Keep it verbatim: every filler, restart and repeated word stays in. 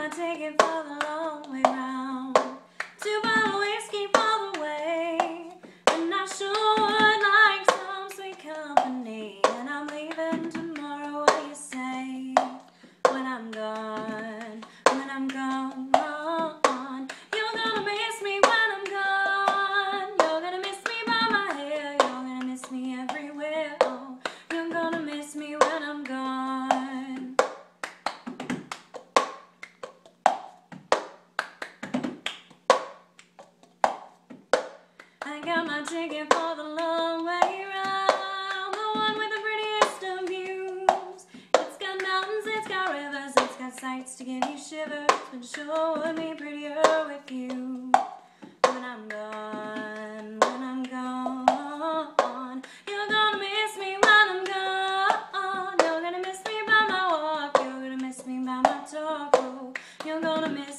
my ticket for the long way round. Two bottle whiskey for the way, and I sure would like some sweet company. And I'm leaving tomorrow, what do you say? When I'm gone, when I'm gone, you're gonna miss me when I'm gone. You're gonna miss me by my hair, you're gonna miss me everywhere. Oh, you're gonna miss me when I'm gone. I got my ticket for the long way round, the one with the prettiest of views. It's got mountains, it's got rivers, it's got sights to give you shivers, but sure would be prettier with you. When I'm gone, when I'm gone, you're gonna miss me when I'm gone. You're gonna miss me by my walk, you're gonna miss me by my talk. Oh, you're gonna miss